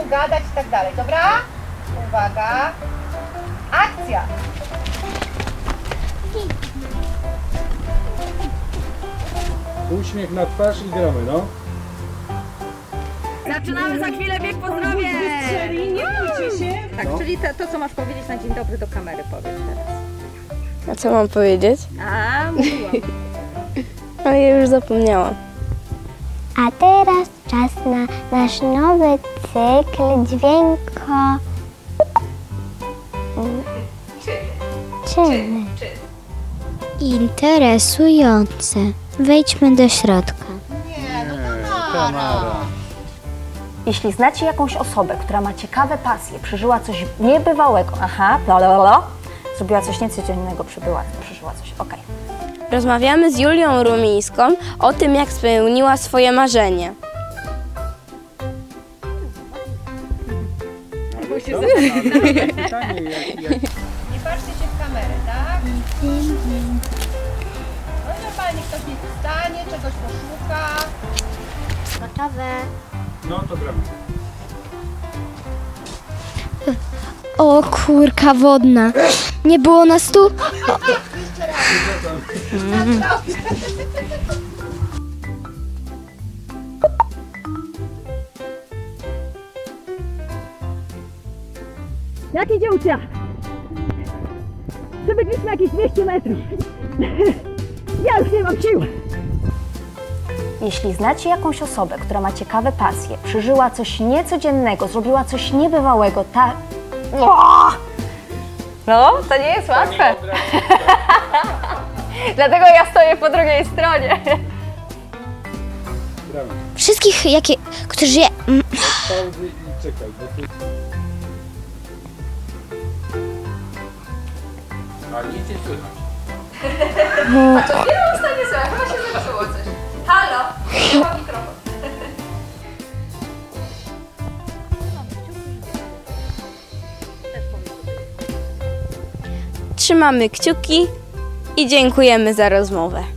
gadać i tak dalej, dobra? Uwaga, akcja! Uśmiech na twarz i gramy, no. Zaczynamy za chwilę bieg pozdrowień! Nie bójcie się! Tak, czyli to, co masz powiedzieć na dzień dobry do kamery, powiedz teraz. A co mam powiedzieć? A, mówiłam. No ja już zapomniałam. A teraz czas na nasz nowy cykl dźwięko... Czyny. Interesujące. Wejdźmy do środka. Nie, no Tamara. Jeśli znacie jakąś osobę, która ma ciekawe pasje, przeżyła coś niebywałego, bla, zrobiła coś niecodziennego, przeżyła coś, okej. Rozmawiamy z Julią Rumińską o tym, jak spełniła swoje marzenie. Pytanie, Nie patrzcie się w kamerę, tak? No i normalnie ktoś nie wstanie, czegoś poszuka. Gotowe. No to gramy. O, kurka wodna. Nie było nas tu? Jak idzie ucznia? Przebiegliśmy jakieś 200 metrów. Ja już nie mam sił. Jeśli znacie jakąś osobę, która ma ciekawe pasje, przeżyła coś niecodziennego, zrobiła coś niebywałego, No, to nie jest łatwe. Dlatego ja stoję po drugiej stronie. Gramy. Wszystkich, którzy... Pauzy i czekaj, bo tu... A nic nie słychać. Nie słuchaj, chyba się zepsuło coś. Halo, chyba mikrofon. Trzymamy kciuki i dziękujemy za rozmowę.